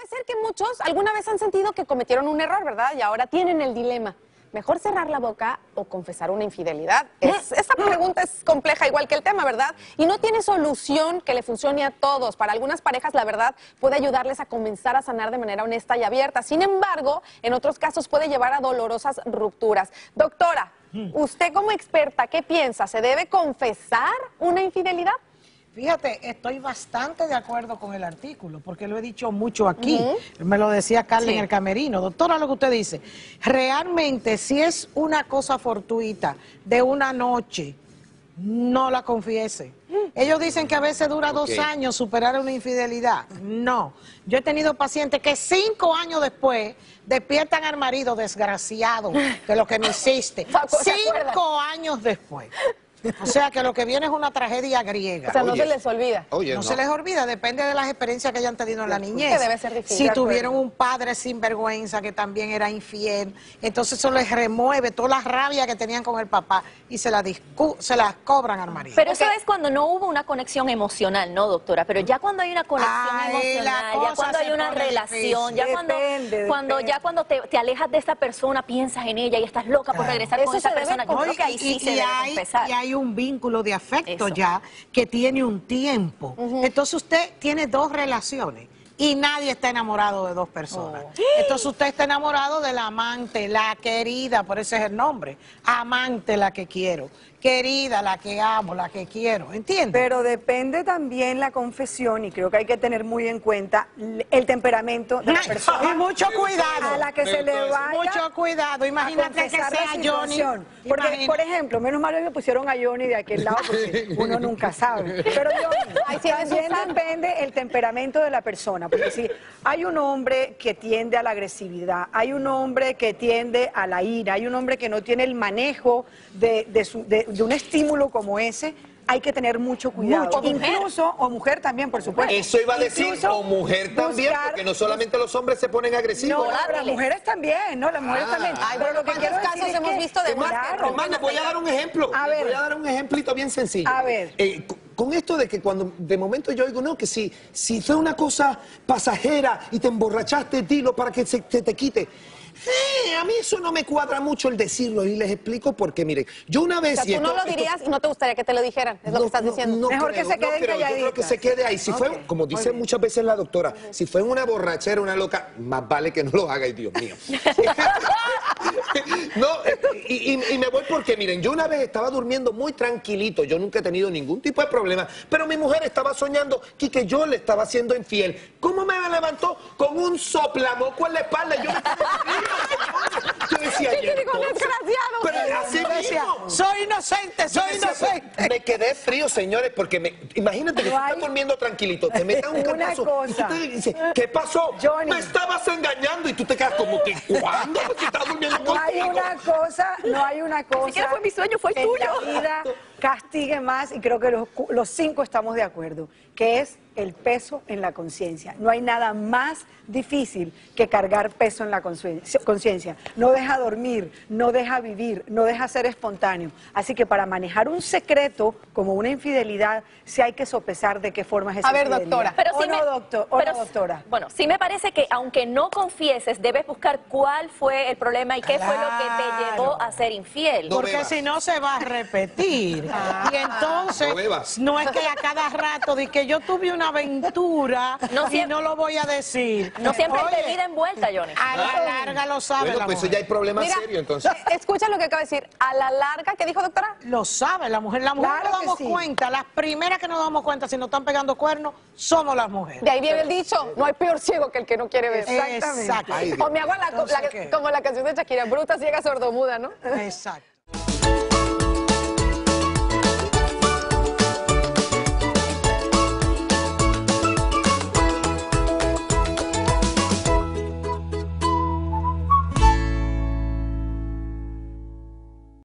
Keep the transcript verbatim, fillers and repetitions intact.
ser que muchos alguna vez han sentido que cometieron un error, ¿verdad? Y ahora tienen el dilema. ¿Mejor cerrar la boca o confesar una infidelidad? Es, esa pregunta es compleja, igual que el tema, ¿verdad? Y no tiene solución que le funcione a todos. Para algunas parejas, la verdad, puede ayudarles a comenzar a sanar de manera honesta y abierta. Sin embargo, en otros casos puede llevar a dolorosas rupturas. Doctora, usted como experta, ¿qué piensa? ¿Se debe confesar una infidelidad? Fíjate, estoy bastante de acuerdo con el artículo, porque lo he dicho mucho aquí. Uh-huh. Me lo decía Carla sí. en el camerino. Doctora, lo que usted dice, realmente si es una cosa fortuita de una noche, no la confiese. Uh-huh. Ellos dicen que a veces dura okay. dos años superar una infidelidad. No. Yo he tenido pacientes que cinco años después despiertan al marido desgraciado de lo que me hiciste. Cinco años después. O sea que lo que viene es una tragedia griega. O sea, no Oye. se les olvida. Oye, no, no se les olvida, depende de las experiencias que hayan tenido en la niñez. Que debe ser difícil. Si tuvieron un padre sinvergüenza que también era infiel, entonces eso les remueve toda la rabia que tenían con el papá y se la, se la cobran al marido. Pero okay. eso es cuando no hubo una conexión emocional, ¿no, doctora? Pero ya cuando hay una conexión Ay, emocional, ya cuando hay una relación, difícil. ya cuando, depende, cuando depende. ya cuando te, te alejas de esa persona, piensas en ella y estás loca por regresar eso con esa persona, yo creo que ahí sí y, se y debe hay, confesar. Y hay un vínculo de afecto Eso. ya que tiene un tiempo. Uh-huh. Entonces usted tiene dos relaciones y nadie está enamorado de dos personas. Oh. Entonces usted está enamorado de la amante, la querida, por ese es el nombre. Amante, la que quiero. Querida, la que amo, la que quiero. ¿Entiende? Pero depende también la confesión, y creo que hay que tener muy en cuenta el temperamento de la persona. Y mucho cuidado. A la que se le vaya. Mucho cuidado. Imagínate que sea Johnny. Porque, Imagina. por ejemplo, menos mal me pusieron a Johnny de aquel lado, porque uno nunca sabe. Pero Johnny, Ay, sí, también depende el temperamento de la persona. Porque si hay un hombre que tiende a la agresividad, hay un hombre que tiende a la ira, hay un hombre que no tiene el manejo de, de, su, de, de un estímulo como ese, hay que tener mucho cuidado. Mucho, incluso, o mujer también, por supuesto. Eso iba a decir, incluso o mujer también, buscar, porque no solamente los hombres se ponen agresivos. No, las mujeres también, no, las mujeres ah, también. Ay, pero lo que quiero casos es hemos que, visto de más. Claro, hermana, voy a dar un ejemplo. A ver, voy a dar un ejemplito bien sencillo. A ver. Eh, con esto de que cuando de momento yo digo, no, que si, si fue una cosa pasajera y te emborrachaste, dilo para que se, se te quite. Eh, a mí eso no me cuadra mucho el decirlo y les explico por qué. Miren, yo una vez... O sea, tú no esto, lo dirías esto, y no te gustaría que te lo dijeran, es no, lo que estás no, diciendo. No Mejor creo, que se quede no creo, yo creo que se quede ahí. Si okay. fue, como dice muchas veces la doctora, uh-huh. si fue en una borrachera, una loca, más vale que no lo haga, y Dios mío. No, y, y, y me voy porque, miren, yo una vez estaba durmiendo muy tranquilito, yo nunca he tenido ningún tipo de problema, pero mi mujer estaba soñando que, que yo le estaba siendo infiel. ¿Cómo me levantó? Con un soplamoco en la espalda. Yo me quedé frío. Yo decía, ¿qué tiene con desgraciado? Pero así decía, soy inocente, soy decía, inocente. Me quedé frío, señores, porque me, imagínate que no tú estás durmiendo tranquilo, te metan un cantazo y tú te dices, ¿qué pasó? Johnny. Me estabas engañando y tú te quedas como que, ¿cuándo? Porque estás durmiendo contigo. No hay una cosa, no hay una cosa. Ni siquiera fue mi sueño, fue el tuyo. En la vida castigue más, y creo que los, los cinco estamos de acuerdo, que es el peso en la conciencia. No hay nada más difícil que cargar peso en la conciencia. No deja dormir, no deja vivir, no deja ser espontáneo. Así que para manejar un secreto como una infidelidad, sí hay que sopesar de qué forma es esa A ver, infidelidad. doctora. Pero ¿O sí no, me, doctor, o pero, no, doctora? Bueno, sí me parece que aunque no confieses, debes buscar cuál fue el problema y qué claro. fue lo que te llevó a ser infiel. No Porque bebas. si no se va a repetir. Ah. Y entonces, no, no es que a cada rato de que yo tuve una aventura no y siempre, no lo voy a decir. No siempre Oye, hay bebida envuelta, Johnny. A la larga lo sabe bueno, la pues mujer. eso ya hay problemas Mira, serios, entonces. Escucha lo que acaba de decir. A la larga, ¿qué dijo, doctora? Lo sabe la mujer. La mujer Claro nos damos que sí. cuenta. Las primeras que nos damos cuenta si nos están pegando cuernos somos las mujeres. De ahí viene el dicho, no hay peor ciego que el que no quiere ver. Exactamente. O me hago la, la, como la canción de Shakira, bruta, ciega, sordomuda, ¿no? Exacto.